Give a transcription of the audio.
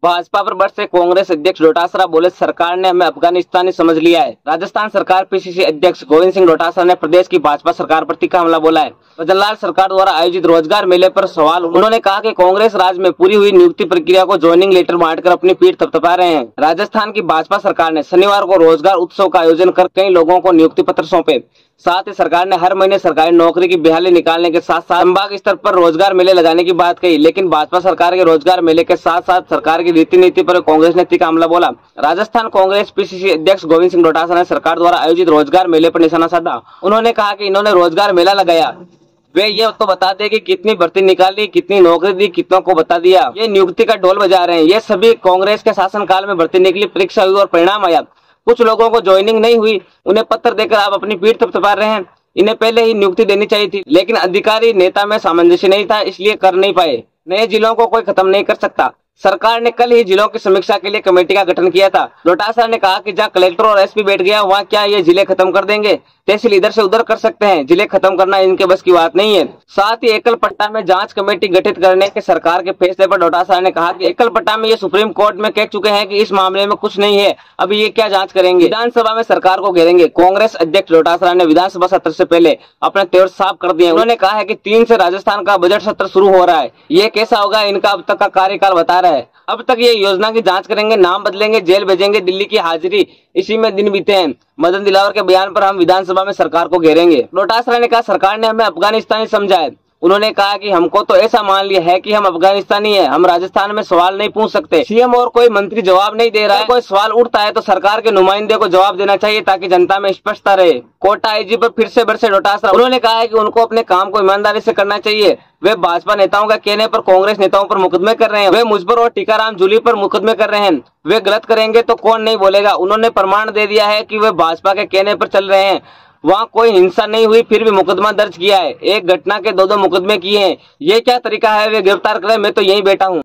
भाजपा पर बरसे कांग्रेस अध्यक्ष डोटासरा बोले, सरकार ने हमें अफगानिस्तानी समझ लिया है। राजस्थान सरकार पीसीसी अध्यक्ष गोविंद सिंह डोटासरा ने प्रदेश की भाजपा सरकार पर तीखा हमला बोला है। भजनलाल सरकार द्वारा आयोजित रोजगार मेले पर सवाल उन्होंने कहा कि कांग्रेस राज्य में पूरी हुई नियुक्ति प्रक्रिया को ज्वाइनिंग लेटर बांटकर अपनी पीठ थपथपा रहे हैं। राजस्थान की भाजपा सरकार ने शनिवार को रोजगार उत्सव का आयोजन कर कई लोगों को नियुक्ति पत्र सौंपे। साथ ही सरकार ने हर महीने सरकारी नौकरी की बहाली निकालने के साथ साथ संभाग स्तर पर रोजगार मेले लगाने की बात कही। लेकिन भाजपा सरकार के रोजगार मेले के साथ साथ सरकार की रीति नीति पर कांग्रेस ने तीखा हमला बोला। राजस्थान कांग्रेस पीसीसी अध्यक्ष गोविंद सिंह डोटासरा ने सरकार द्वारा आयोजित रोजगार मेले पर निशाना साधा। उन्होंने कहा कि इन्होंने रोजगार मेला लगाया, वे ये तो बता दे कि कितनी भर्ती निकाली, कितनी नौकरी दी, कितनों को बता दिया। ये नियुक्ति का ढोल बजा रहे हैं। ये सभी कांग्रेस के शासनकाल में भर्ती निकली, परीक्षा हुई और परिणाम आया। कुछ लोगों को ज्वाइनिंग नहीं हुई, उन्हें पत्र देकर आप अपनी पीठ थपथपा रहे हैं। इन्हें पहले ही नियुक्ति देनी चाहिए थी, लेकिन अधिकारी नेता में सामंजस्य नहीं था, इसलिए कर नहीं पाए। नए जिलों को कोई खत्म नहीं कर सकता। सरकार ने कल ही जिलों की समीक्षा के लिए कमेटी का गठन किया था। डोटासरा ने कहा कि जहां कलेक्टर और एसपी बैठ गया, वहां क्या ये जिले खत्म कर देंगे? तहसील इधर से उधर कर सकते हैं, जिले खत्म करना इनके बस की बात नहीं है। साथ ही एकल पट्टा में जांच कमेटी गठित करने के सरकार के फैसले पर डोटासरा ने कहा कि एकल पट्टा में ये सुप्रीम कोर्ट में कह चुके हैं कि इस मामले में कुछ नहीं है, अभी ये क्या जांच करेंगे? विधानसभा में सरकार को घेरेंगे। कांग्रेस अध्यक्ष डोटासरा ने विधानसभा सत्र से पहले अपने तेवर साफ कर दिए। उन्होंने कहा है कि 3 से राजस्थान का बजट सत्र शुरू हो रहा है। ये कैसा होगा, इनका अब तक का कार्यकाल बता रहा है। अब तक ये योजना की जांच करेंगे, नाम बदलेंगे, जेल भेजेंगे, दिल्ली की हाजिरी, इसी में दिन बीते हैं। मदन दिलावर के बयान पर हम विधानसभा में सरकार को घेरेंगे। डोटासरा ने कहा, सरकार ने हमें अफगानिस्तानी समझा है। उन्होंने कहा कि हमको तो ऐसा मान लिया है कि हम अफगानिस्तानी हैं, हम राजस्थान में सवाल नहीं पूछ सकते। सीएम और कोई मंत्री जवाब नहीं दे रहा है। कोई सवाल उठता है तो सरकार के नुमाइंदे को जवाब देना चाहिए, ताकि जनता में स्पष्टता रहे। कोटा आईजी पर फिर से बरसे डोटासरा। उन्होंने कहा है कि उनको अपने काम को ईमानदारी से करना चाहिए। वे भाजपा नेताओं का कहने पर कांग्रेस नेताओं पर मुकदमे कर रहे हैं। वे मुझ पर और टीकाराम जूली पर मुकदमे कर रहे हैं। वे गलत करेंगे तो कौन नहीं बोलेगा। उन्होंने प्रमाण दे दिया है कि वे भाजपा के कहने पर चल रहे हैं। वहाँ कोई हिंसा नहीं हुई, फिर भी मुकदमा दर्ज किया है। एक घटना के 2-2 मुकदमे किए हैं। ये क्या तरीका है? वे गिरफ्तार करें, मैं तो यहीं बैठा हूँ।